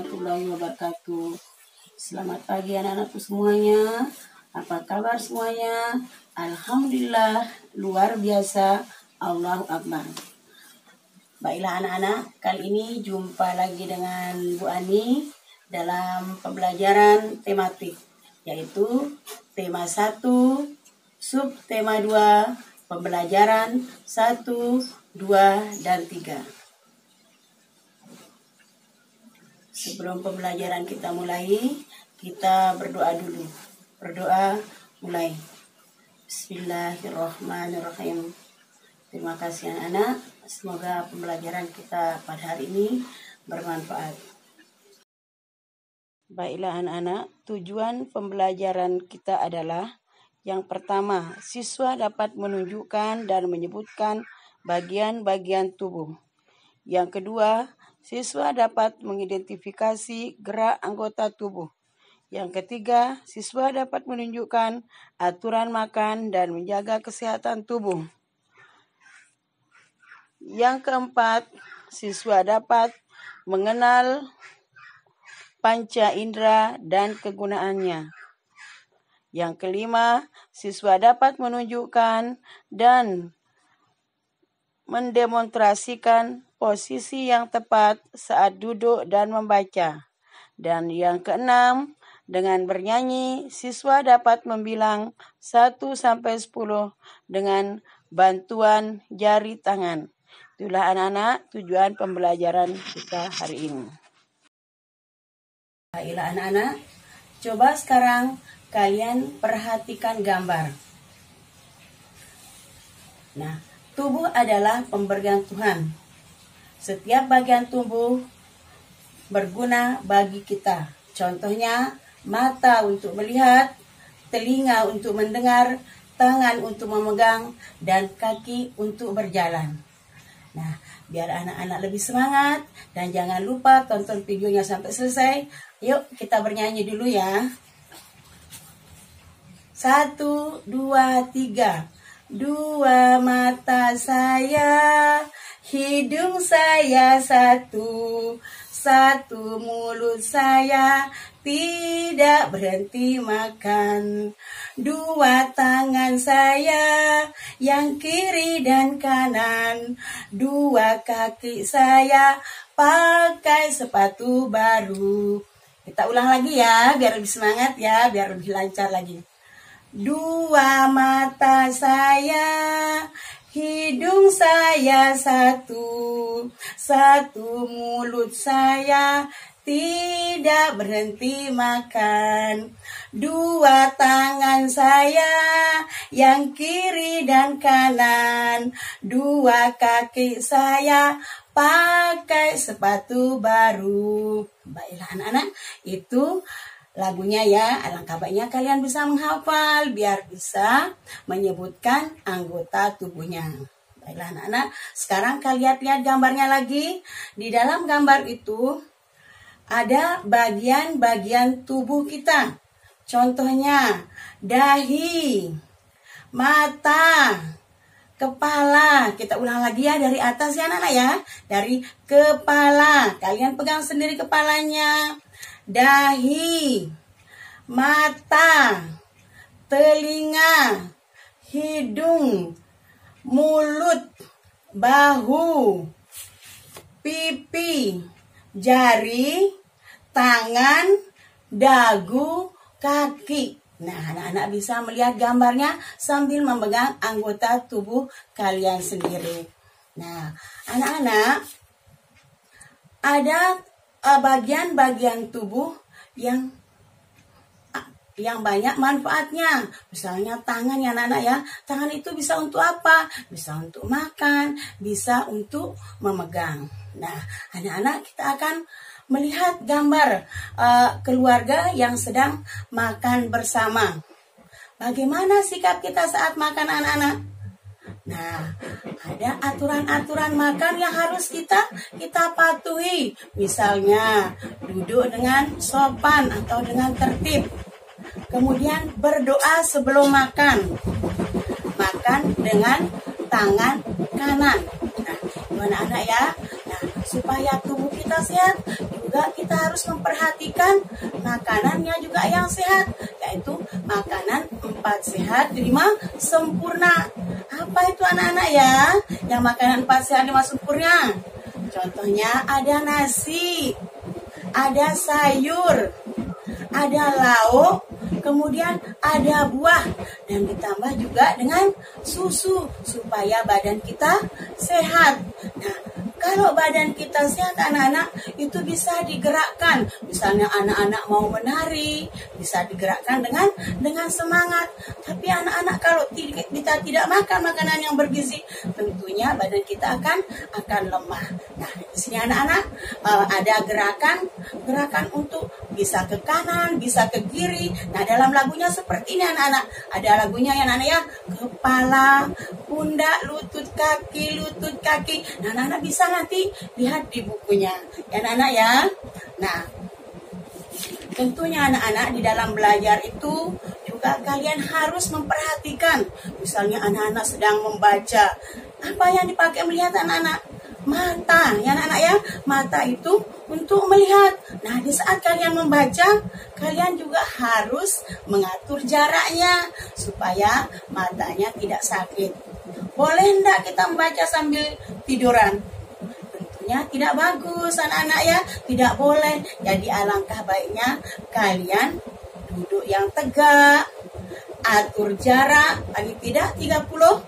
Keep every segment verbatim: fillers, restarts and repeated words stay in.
warahmatullahi wabarakatuh. Selamat pagi anak-anakku semuanya. Apa kabar semuanya? Alhamdulillah, luar biasa. Allahu Akbar. Baiklah anak-anak, kali ini jumpa lagi dengan Bu Ani dalam pembelajaran tematik, yaitu tema satu, subtema dua, pembelajaran satu, dua, dan tiga. Sebelum pembelajaran kita mulai, kita berdoa dulu. Berdoa mulai. Bismillahirrahmanirrahim. Terima kasih anak-anak. Semoga pembelajaran kita pada hari ini bermanfaat. Baiklah anak-anak, tujuan pembelajaran kita adalah yang pertama, siswa dapat menunjukkan dan menyebutkan bagian-bagian tubuh. Yang kedua, siswa dapat mengidentifikasi gerak anggota tubuh. Yang ketiga, siswa dapat menunjukkan aturan makan dan menjaga kesehatan tubuh. Yang keempat, siswa dapat mengenal panca indera dan kegunaannya. Yang kelima, siswa dapat menunjukkan dan mendemonstrasikan posisi yang tepat saat duduk dan membaca. Dan yang keenam, dengan bernyanyi, siswa dapat membilang satu sampai sepuluh dengan bantuan jari tangan. Itulah anak-anak tujuan pembelajaran kita hari ini. Baiklah anak-anak, coba sekarang kalian perhatikan gambar. Nah, tubuh adalah pemberian Tuhan. Setiap bagian tubuh berguna bagi kita. Contohnya, mata untuk melihat, telinga untuk mendengar, tangan untuk memegang, dan kaki untuk berjalan. Nah, biar anak-anak lebih semangat, dan jangan lupa tonton videonya sampai selesai. Yuk, kita bernyanyi dulu ya. Satu, dua, tiga. Dua mata saya, hidung saya satu, satu mulut saya tidak berhenti makan. Dua tangan saya yang kiri dan kanan, dua kaki saya pakai sepatu baru. Kita ulang lagi ya, biar lebih semangat ya, biar lebih lancar lagi. Dua mata saya, hidung saya satu, satu mulut saya tidak berhenti makan. Dua tangan saya yang kiri dan kanan, dua kaki saya pakai sepatu baru. Baiklah anak-anak, itu lagunya ya. Alangkah baiknya kalian bisa menghafal biar bisa menyebutkan anggota tubuhnya. Baiklah anak-anak, sekarang kalian lihat gambarnya lagi. Di dalam gambar itu ada bagian-bagian tubuh kita. Contohnya dahi, mata, kepala. Kita ulang lagi ya dari atas ya anak-anak ya. Dari kepala. Kalian pegang sendiri kepalanya. Dahi, mata, telinga, hidung, mulut, bahu, pipi, jari, tangan, dagu, kaki. Nah, anak-anak bisa melihat gambarnya sambil memegang anggota tubuh kalian sendiri. Nah, anak-anak, ada bagian-bagian tubuh yang yang banyak manfaatnya. Misalnya tangan ya anak-anak ya. Tangan itu bisa untuk apa? Bisa untuk makan, bisa untuk memegang. Nah, anak-anak kita akan melihat gambar uh, keluarga yang sedang makan bersama. Bagaimana sikap kita saat makan anak-anak? Nah, ada aturan-aturan makan yang harus kita kita patuhi. Misalnya, duduk dengan sopan atau dengan tertib. Kemudian berdoa sebelum makan. Makan dengan tangan kanan. Nah, itu anak-anak ya. Nah, supaya tubuh kita sehat, juga kita harus memperhatikan makanannya juga yang sehat, yaitu makanan empat sehat lima sempurna. Apa itu anak-anak ya? Yang makanan empat sehat lima sempurna. Contohnya ada nasi, ada sayur, ada lauk, kemudian ada buah, dan ditambah juga dengan susu supaya badan kita sehat. Nah, kalau badan kita sehat anak-anak, itu bisa digerakkan. Misalnya anak-anak mau menari, bisa digerakkan dengan dengan semangat. Tapi anak-anak kalau kita tidak makan makanan yang bergizi, tentunya badan kita akan akan lemah. Nah, di sini anak-anak uh, ada gerakan gerakan untuk bisa ke kanan, bisa ke kiri. Nah, dalam lagunya seperti ini anak-anak. Ada lagunya yang anak-anak ya, kepala, pundak, lutut, kaki, lutut, kaki. Nah, anak-anak bisa nanti lihat di bukunya ya anak-anak ya. Nah, tentunya anak-anak di dalam belajar itu juga kalian harus memperhatikan. Misalnya anak-anak sedang membaca, apa yang dipakai melihat anak-anak? Mata ya anak-anak ya. Mata itu untuk melihat. Nah, di saat kalian membaca, kalian juga harus mengatur jaraknya supaya matanya tidak sakit. Boleh enggak kita membaca sambil tiduran? Tentunya tidak bagus anak-anak ya, tidak boleh. Jadi alangkah baiknya kalian duduk yang tegak, atur jarak paling tidak tiga puluh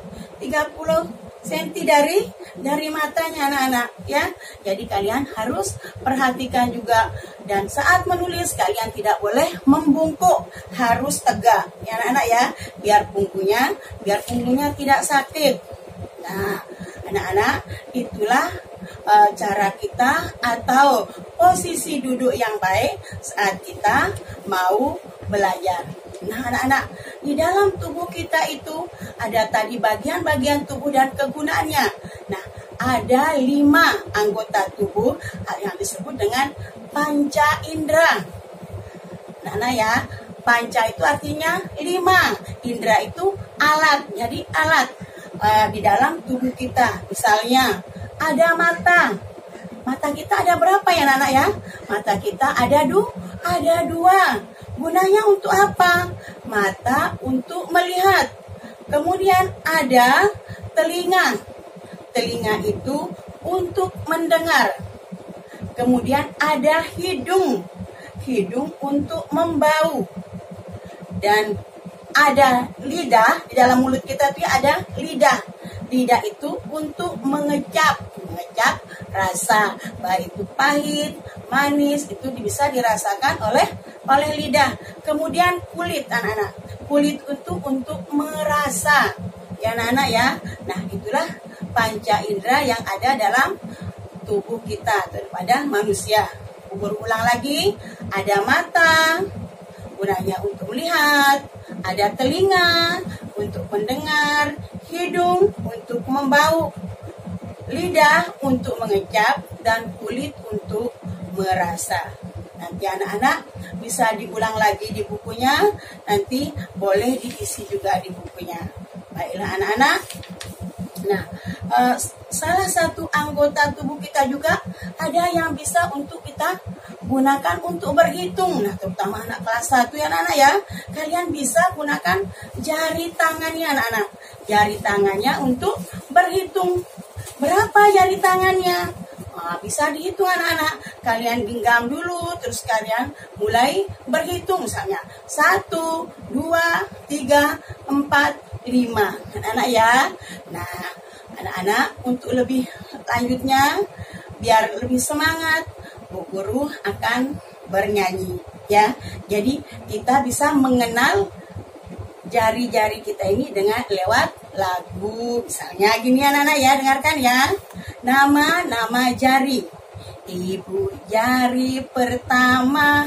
sentimeter dari dari matanya anak-anak ya. Jadi kalian harus perhatikan juga, dan saat menulis kalian tidak boleh membungkuk, harus tegak ya anak-anak ya, biar punggungnya biar punggungnya tidak sakit. Nah, anak-anak, itulah uh, cara kita atau posisi duduk yang baik saat kita mau belajar. Nah, anak-anak, di dalam tubuh kita itu ada tadi bagian-bagian tubuh dan kegunaannya. Nah, ada lima anggota tubuh yang disebut dengan panca indera. Nah, nah ya, panca itu artinya lima, indera itu alat. Jadi alat uh, di dalam tubuh kita. Misalnya ada mata. Mata kita ada berapa ya anak-anak ya? Mata kita ada du, ada dua. Gunanya untuk apa? Mata untuk melihat. Kemudian ada telinga. Telinga itu untuk mendengar. Kemudian ada hidung. Hidung untuk membau. Dan ada lidah. Di dalam mulut kita itu ada lidah. Lidah itu untuk mengecap. Mengecap rasa. Baik itu pahit, manis, itu bisa dirasakan oleh oleh lidah. Kemudian kulit anak-anak. Kulit itu untuk merasa. Ya anak-anak ya. Nah, itulah panca indera yang ada dalam tubuh kita daripada manusia. Berulang lagi, ada mata, gunanya untuk melihat, ada telinga untuk mendengar, hidung untuk membau, lidah untuk mengecap, dan kulit untuk merasa. Nanti anak-anak bisa diulang lagi di bukunya, nanti boleh diisi juga di bukunya. Baiklah anak-anak. Nah, uh, salah satu anggota tubuh kita juga ada yang bisa untuk kita gunakan untuk berhitung. Nah, terutama anak kelas satu ya anak-anak ya. Kalian bisa gunakan jari tangannya anak-anak. Jari tangannya untuk berhitung. Berapa jari tangannya? Nah, bisa dihitung anak-anak. Kalian genggam dulu, terus kalian mulai berhitung. Misalnya satu, dua, tiga, empat, lima. Anak-anak ya. Nah, anak-anak untuk lebih lanjutnya, biar lebih semangat, Bu Guru akan bernyanyi ya. Jadi kita bisa mengenal jari-jari kita ini dengan lewat lagu. Misalnya gini anak-anak ya, dengarkan ya. Nama-nama jari. Ibu jari pertama,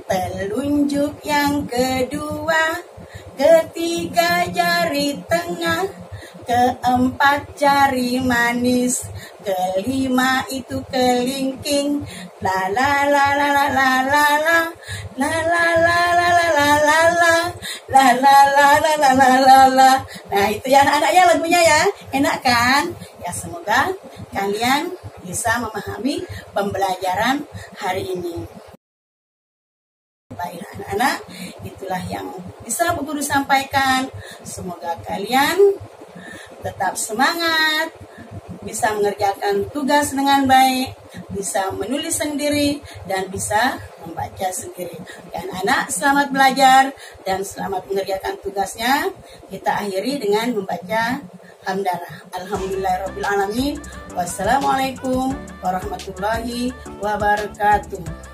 telunjuk yang kedua, ketiga jari tengah, keempat jari manis, kelima itu kelingking, la la la la la la la la, la la la la la la la la, la la la la la la la la. Nah itu ya anak-anak ya lagunya ya, enak kan? Ya semoga kalian bisa memahami pembelajaran hari ini. Baiklah anak-anak, itulah yang bisa Bu Guru sampaikan. Semoga kalian tetap semangat, bisa mengerjakan tugas dengan baik, bisa menulis sendiri, dan bisa membaca sendiri. Dan anak selamat belajar dan selamat mengerjakan tugasnya. Kita akhiri dengan membaca hamdalah. Alhamdulillahirabbil alamin. Wassalamualaikum warahmatullahi wabarakatuh.